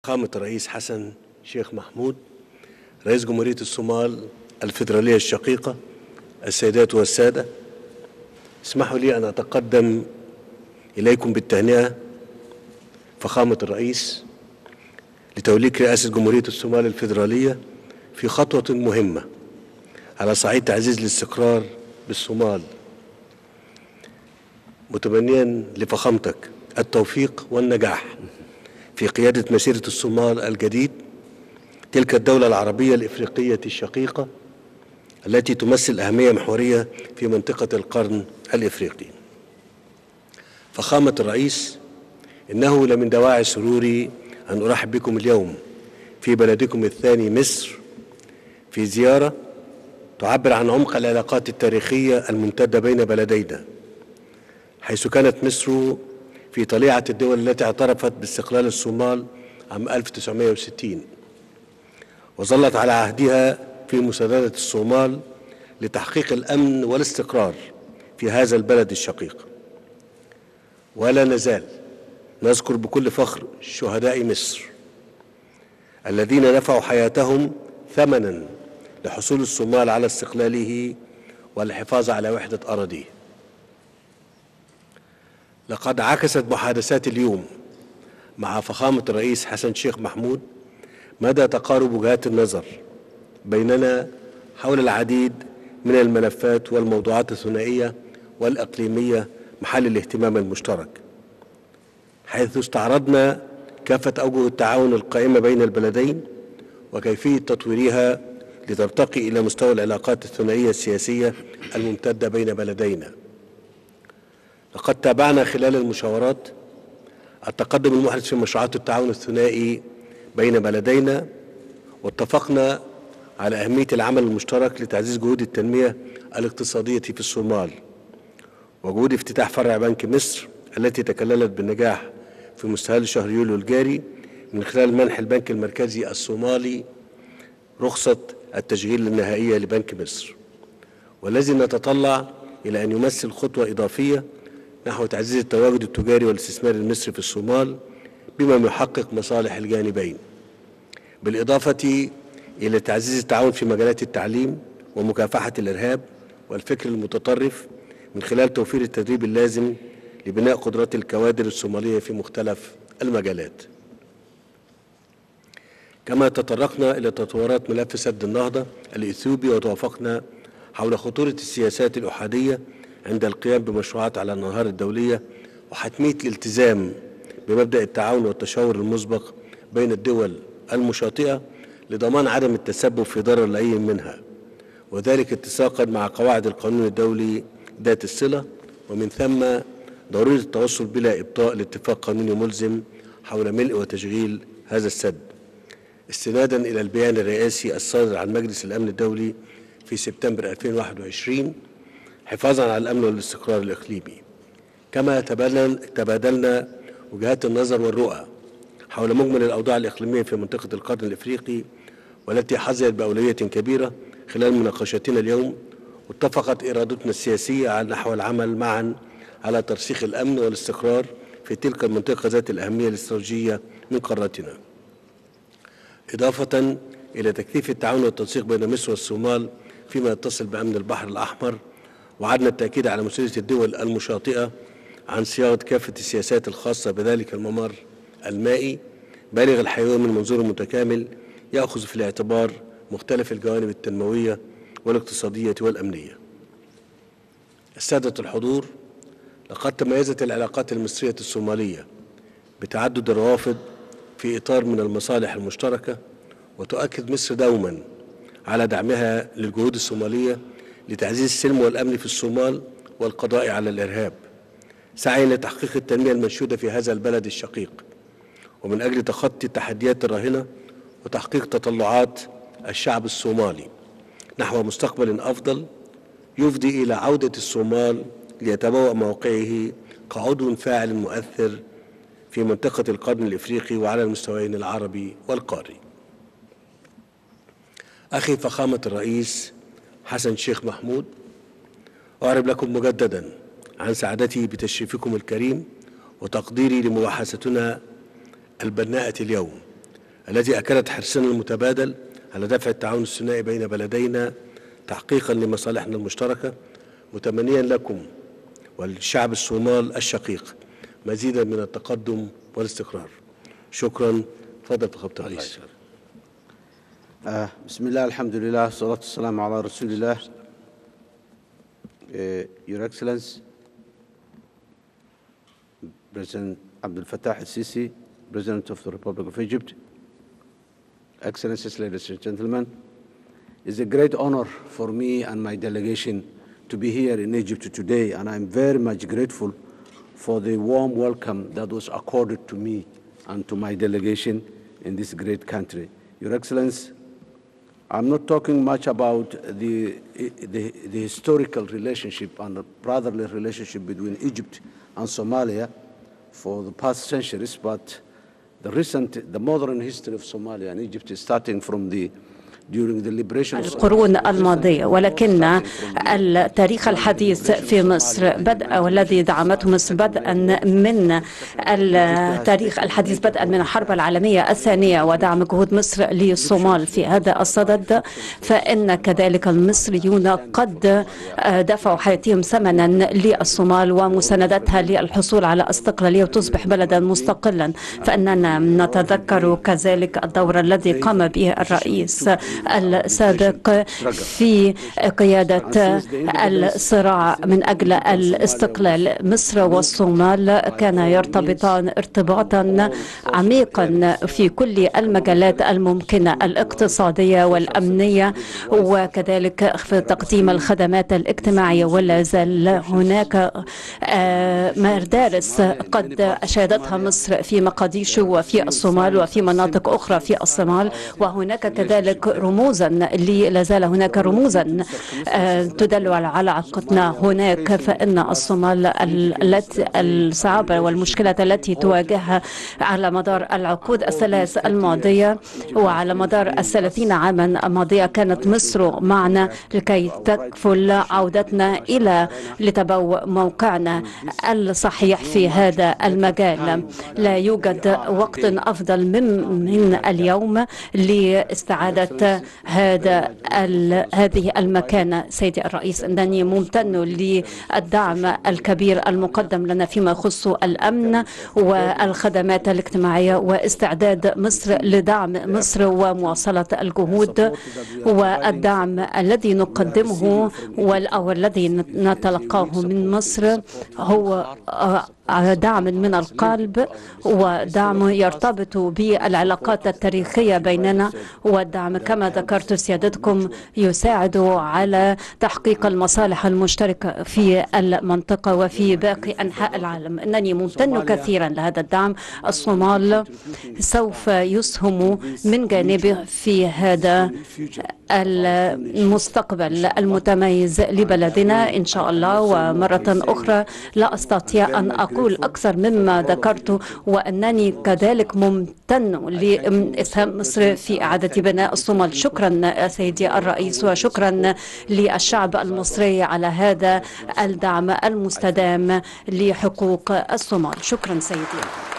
فخامة الرئيس حسن شيخ محمود رئيس جمهورية الصومال الفيدرالية الشقيقة، السيدات والسادة، اسمحوا لي أن أتقدم إليكم بالتهنئة فخامة الرئيس لتوليك رئاسة جمهورية الصومال الفيدرالية في خطوة مهمة على صعيد تعزيز الاستقرار بالصومال، متمنيا لفخامتك التوفيق والنجاح في قيادة مسيرة الصومال الجديد، تلك الدولة العربية الإفريقية الشقيقة التي تمثل أهمية محورية في منطقة القرن الإفريقي. فخامة الرئيس، إنه لمن دواعي سروري أن أرحب بكم اليوم في بلدكم الثاني مصر في زيارة تعبر عن عمق العلاقات التاريخية الممتدة بين بلدينا، حيث كانت مصر في طليعة الدول التي اعترفت باستقلال الصومال عام 1960، وظلت على عهدها في مساندة الصومال لتحقيق الأمن والاستقرار في هذا البلد الشقيق. ولا نزال نذكر بكل فخر شهداء مصر الذين دفعوا حياتهم ثمنا لحصول الصومال على استقلاله والحفاظ على وحدة أراضيه. لقد عكست محادثات اليوم مع فخامة الرئيس حسن شيخ محمود مدى تقارب وجهات النظر بيننا حول العديد من الملفات والموضوعات الثنائية والإقليمية محل الاهتمام المشترك، حيث استعرضنا كافة أوجه التعاون القائمة بين البلدين وكيفية تطويرها لترتقي إلى مستوى العلاقات الثنائية السياسية الممتدة بين بلدينا. لقد تابعنا خلال المشاورات التقدم المحدث في مشروعات التعاون الثنائي بين بلدينا، واتفقنا على أهمية العمل المشترك لتعزيز جهود التنمية الاقتصادية في الصومال وجهود افتتاح فرع بنك مصر التي تكللت بالنجاح في مستهل شهر يوليو الجاري من خلال منح البنك المركزي الصومالي رخصة التشغيل النهائية لبنك مصر، والذي نتطلع إلى أن يمثل خطوة إضافية نحو تعزيز التواجد التجاري والاستثماري المصري في الصومال بما يحقق مصالح الجانبين، بالإضافة إلى تعزيز التعاون في مجالات التعليم ومكافحة الإرهاب والفكر المتطرف من خلال توفير التدريب اللازم لبناء قدرات الكوادر الصومالية في مختلف المجالات. كما تطرقنا إلى تطورات ملف سد النهضة الإثيوبي، وتوافقنا حول خطورة السياسات الأحادية عند القيام بمشروعات على الأنهار الدولية وحتمية الالتزام بمبدأ التعاون والتشاور المسبق بين الدول المشاطئة لضمان عدم التسبب في ضرر لأي منها، وذلك اتساقا مع قواعد القانون الدولي ذات الصلة، ومن ثم ضرورة التوصل بلا إبطاء لاتفاق قانوني ملزم حول ملء وتشغيل هذا السد، استنادا إلى البيان الرئاسي الصادر عن مجلس الأمن الدولي في سبتمبر 2021 حفاظا على الأمن والاستقرار الإقليمي. كما تبادلنا وجهات النظر والرؤى حول مجمل الأوضاع الإقليمية في منطقة القرن الإفريقي والتي حظيت بأولوية كبيرة خلال مناقشتنا اليوم، واتفقت إرادتنا السياسية على نحو العمل معا على ترسيخ الأمن والاستقرار في تلك المنطقة ذات الأهمية الاستراتيجية من قارتنا، إضافة إلى تكثيف التعاون والتنسيق بين مصر والصومال فيما يتصل بأمن البحر الأحمر، وعدنا التأكيد على مسؤولية الدول المشاطئة عن صياغة كافة السياسات الخاصة بذلك الممر المائي بالغ الحيوية من منظور متكامل يأخذ في الاعتبار مختلف الجوانب التنموية والاقتصادية والأمنية. السادة الحضور، لقد تميزت العلاقات المصرية الصومالية بتعدد الروافد في إطار من المصالح المشتركة، وتؤكد مصر دوما على دعمها للجهود الصومالية لتعزيز السلم والأمن في الصومال والقضاء على الإرهاب، سعيا لتحقيق التنمية المنشودة في هذا البلد الشقيق، ومن أجل تخطي التحديات الراهنة وتحقيق تطلعات الشعب الصومالي نحو مستقبل أفضل يفضي إلى عودة الصومال ليتبوأ موقعه كعضو فاعل مؤثر في منطقة القرن الإفريقي وعلى المستويين العربي والقاري. أخي فخامة الرئيس حسن شيخ محمود، أعرب لكم مجددا عن سعادتي بتشريفكم الكريم وتقديري لمباحثتنا البناءة اليوم التي أكدت حرصنا المتبادل على دفع التعاون الثنائي بين بلدينا تحقيقا لمصالحنا المشتركة، متمنيا لكم والشعب الصومال الشقيق مزيدا من التقدم والاستقرار. شكرا. تفضل فخامة الرئيس. بسم الله، الحمد لله، والصلاة والسلام على رسول الله. Your Excellency, President Abdel Fattah al-Sisi, President of the Republic of Egypt, Excellencies, ladies and gentlemen, it's a great honor for me and my delegation to be here in Egypt today, and I'm very much grateful for the warm welcome that was accorded to me and to my delegation in this great country. Your Excellency, I'm not talking much about the historical relationship and the brotherly relationship between Egypt and Somalia for the past centuries, but the modern history of Somalia and Egypt is starting from القرون الماضية، ولكن التاريخ الحديث في مصر بدأ والذي دعمته مصر بدءا من التاريخ الحديث بدءا من الحرب العالمية الثانية ودعم جهود مصر للصومال في هذا الصدد، فإن كذلك المصريون قد دفعوا حياتهم ثمنا للصومال ومساندتها للحصول على استقلالية وتصبح بلدا مستقلا. فإننا نتذكر كذلك الدور الذي قام به الرئيس السابق في قيادة الصراع من أجل الاستقلال. مصر والصومال كانا يرتبطان ارتباطا عميقا في كل المجالات الممكنة، الاقتصادية والأمنية وكذلك في تقديم الخدمات الاجتماعية. ولا زال هناك مدارس قد أشادتها مصر في مقديشو وفي الصومال وفي مناطق أخرى في الصومال، وهناك كذلك رموزا لا زال هناك رموزا تدل على علاقتنا هناك. فإن الصومال الصعابة والمشكلة التي تواجهها على مدار العقود الثلاث الماضية وعلى مدار ال30 عاما الماضية كانت مصر معنا لكي تكفل عودتنا إلى لتبوء موقعنا الصحيح في هذا المجال. لا يوجد وقت أفضل من اليوم لاستعادة هذه المكانة. سيدي الرئيس، أنني ممتن للدعم الكبير المقدم لنا فيما يخص الأمن والخدمات الاجتماعية واستعداد مصر لدعم مصر ومواصلة الجهود، والدعم الذي نقدمه أو الذي نتلقاه من مصر هو دعم من القلب ودعم يرتبط بالعلاقات التاريخية بيننا، والدعم كما ذكرت سيادتكم يساعد على تحقيق المصالح المشتركة في المنطقة وفي باقي أنحاء العالم. إنني ممتن كثيرا لهذا الدعم. الصومال سوف يسهم من جانبه في هذا المستقبل المتميز لبلدنا إن شاء الله. ومرة أخرى لا أستطيع أن أقول أكثر مما ذكرت، وأنني كذلك ممتن لإسهام مصر في إعادة بناء الصومال. شكرا سيدي الرئيس، وشكرا للشعب المصري على هذا الدعم المستدام لحقوق الصومال. شكرا سيدي.